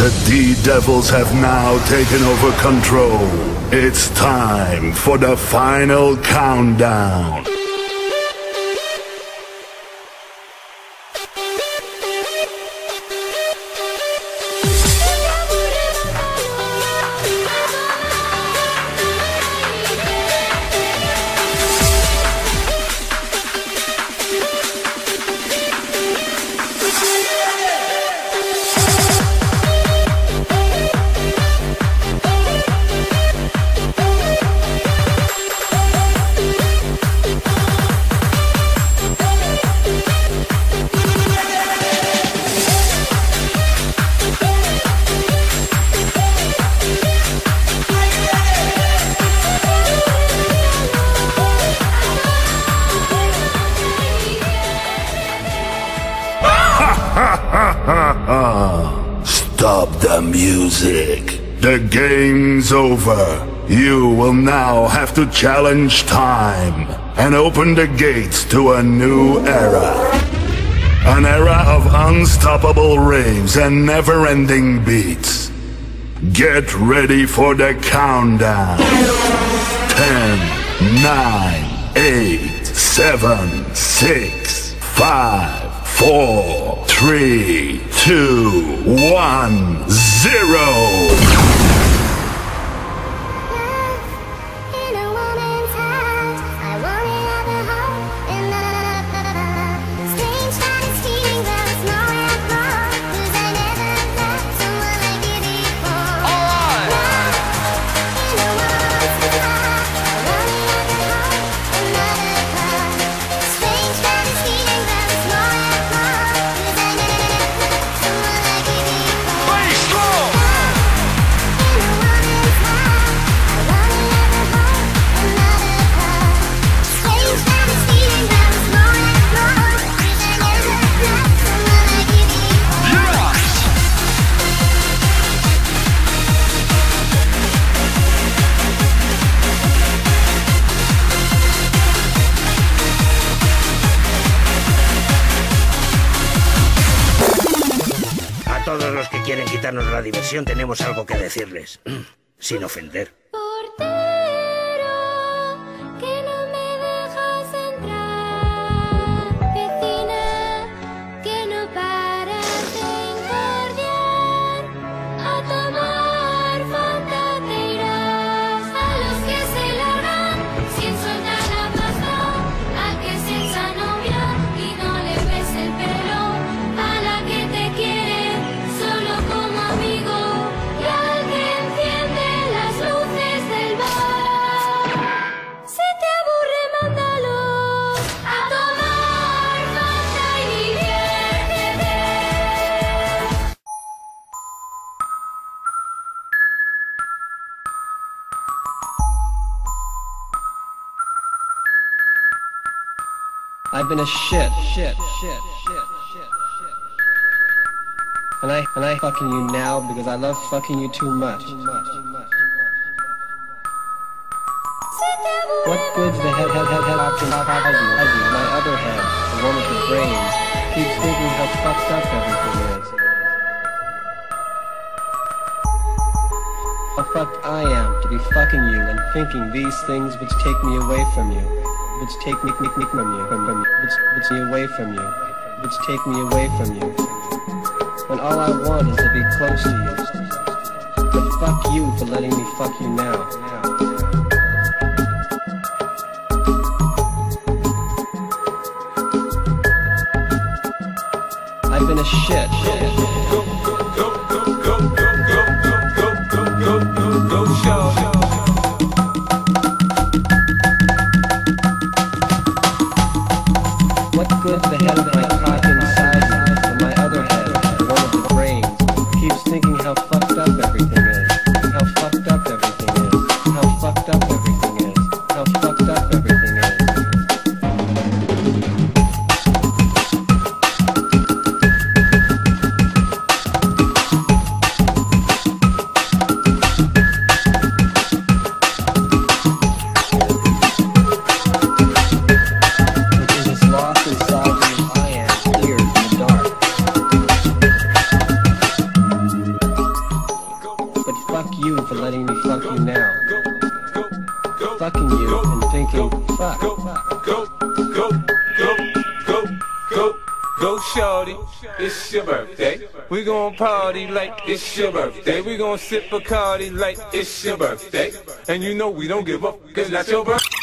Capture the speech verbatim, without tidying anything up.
The D-Devils have now taken over control. It's time for the final countdown. Stop the music. The game's over. You will now have to challenge time and open the gates to a new era. An era of unstoppable raves and never-ending beats. Get ready for the countdown. Ten, nine, eight, seven, six, five, four, three, two, one, zero. Todos los que quieren quitarnos la diversión tenemos algo que decirles, sin ofender. I've been a shit, shit, shit, shit, shit, shit. And I, and I fucking you now because I love fucking you too much. What good's the head, head, head, head option has you, has you, my other head, the one with the brains, keeps thinking how fucked up everything is. How fucked I am to be fucking you and thinking these things which take me away from you. Which take me, me, me from you, from, from which, which me away from you, which take me away from you. When all I want is to be close to you. But fuck you for letting me fuck you now. I've been a shit. Go, go, go, go, go, go, go, go, go, go, go, show. What good's the head of my cock inside you, and my other head, the one with the brains, keeps thinking how fucked up everything is, how fucked up everything is, how fucked up everything is, how fucked up everything is. It is lost inside you. I fuck you for letting me fuck you now. Fucking you and thinking, fuck. Go, go, go, go, go, go, go, shorty, it's your birthday. We gon' party like it's your birthday. We gon' sip Bacardi like it's your birthday. And you know we don't give up, cause that's your birthday.